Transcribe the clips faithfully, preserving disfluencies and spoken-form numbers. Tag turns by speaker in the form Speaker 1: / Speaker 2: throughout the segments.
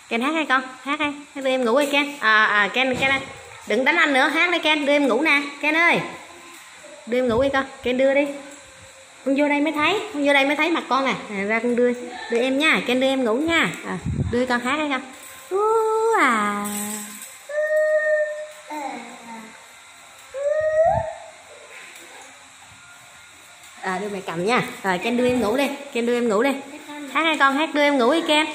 Speaker 1: Ken hát hay con, hát hay, hát đưa em ngủ đi Ken. À, à Ken, Ken ơi, đừng đánh anh nữa, hát đi Ken, đưa em ngủ nè, Ken ơi. Đưa em ngủ đi con, Ken đưa đi. Con vô đây mới thấy, con vô đây mới thấy mặt con nè. À, ra con đưa, đưa em nha, Ken đưa em ngủ nha. À, đưa con hát hay con. Ú à. À, đưa mẹ cầm nha. Rồi Ken đưa em ngủ đi, Ken đưa em ngủ đi. Hát hay con, hát đưa em ngủ đi Ken.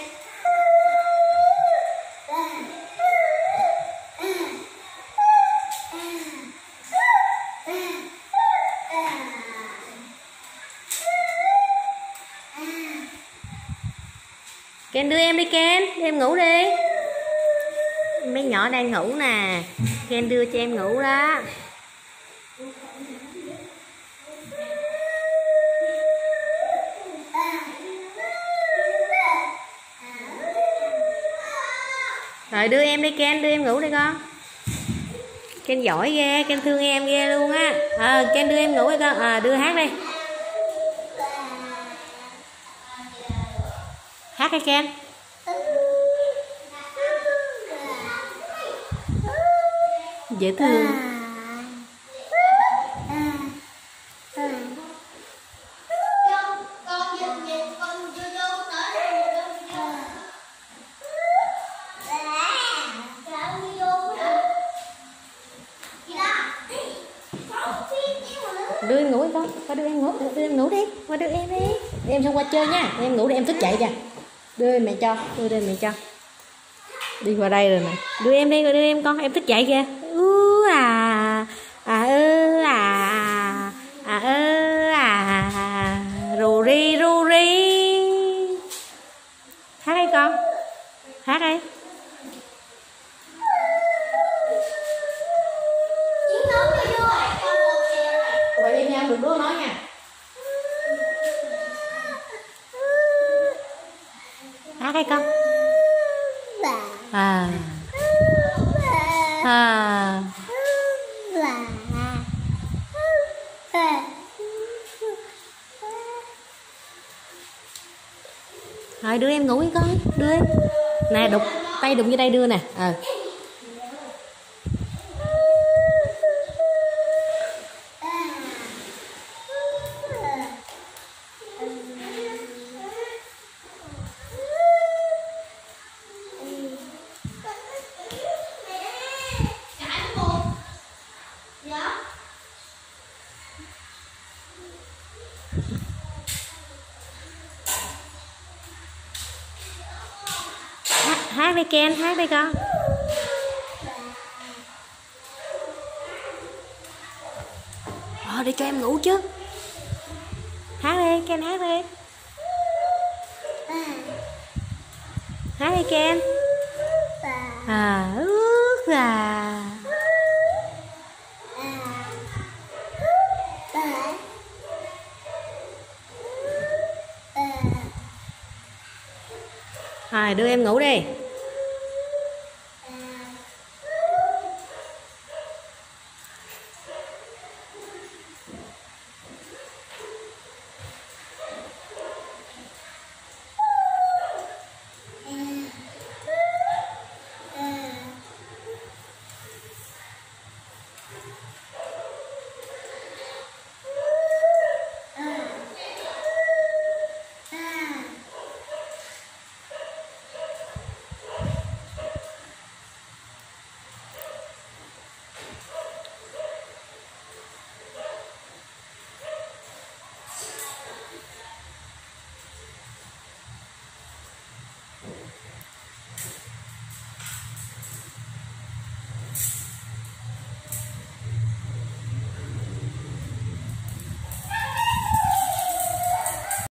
Speaker 1: Ken đưa em đi Ken, đưa em ngủ đi. Mấy nhỏ đang ngủ nè, Ken đưa cho em ngủ đó. Rồi đưa em đi Ken, đưa em ngủ đi con. Ken giỏi ghê, Ken thương em ghê luôn á. À, Ken đưa em ngủ đi con, à, đưa hát đi. Hát đi Ken. Dễ thương. Đưa em ngủ đi con, qua đưa em ngủ, đưa em ngủ đi, qua đưa em đi. Đưa em xong qua chơi nha, đưa em ngủ đi, em thức dậy kìa. Đưa em mẹ cho, đưa em mẹ cho. Đi qua đây rồi nè, đưa em đi, đưa em con, em thức dậy kìa. Ú à, à ơ à, à ơ à, rù ri ru ri. Hát đi con, hát đi. Vậy em nha, đừng đứa nói nha. Hát hay con. À. À. Rồi đưa em ngủ đi con, đưa em. Nè đụng tay đụng vô đây đưa nè. Ờ. À. Hát đi Ken, hát đi con. Ờ, để cho em ngủ chứ. Hát đi Ken, hát đi. Hát đi Ken. À ước à. Rồi đưa em ngủ đi.